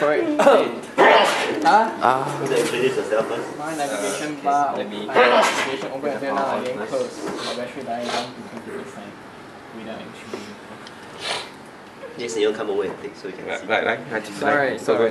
correct. Huh? Introduce yourself first. My navigation bar. Navigation open until now again closed. My battery dying down to 20% without actually. Yes, you come over and take so you can see. Right. Sorry. Sorry.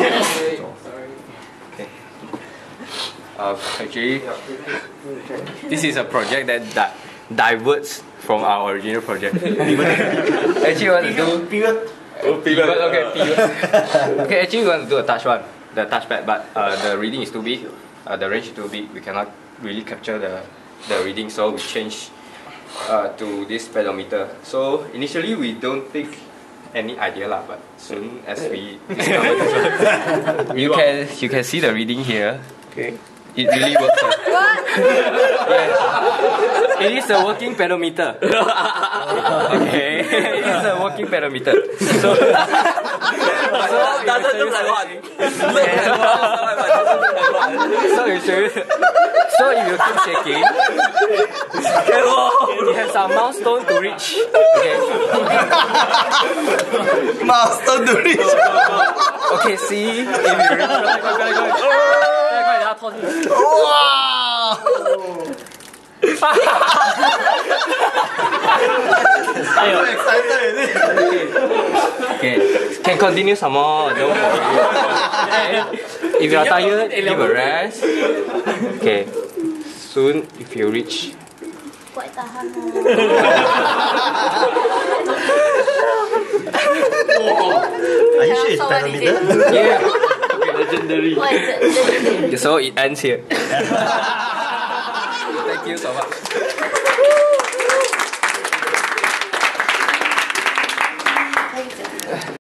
Okay. Actually, this is a project that diverts from our original project. Actually, we want to do pivot. Okay, pivot. Okay, actually, we want to do a touchpad, but the reading is too big. The range is too big. We cannot really capture the reading, so we change to this pedometer. So initially, we don't think any idea lah, but soon as we discover this one, you can see the reading here. Okay. It really works. What? Yes. It is a working pedometer. Okay. It is a working pedometer. So doesn't look like one. So if you keep shaking, you have some milestone to reach. Okay. Milestone to reach. Okay, see if you reach. Wow! I'm excited. Okay, can continue some more. Don't worry. Okay. If you are tired, give a rest. Okay, soon if you reach. Kuat tahan. Are you sure it's pedometer? Yeah. Legendary. What is it? So it ends here. Thank you so much.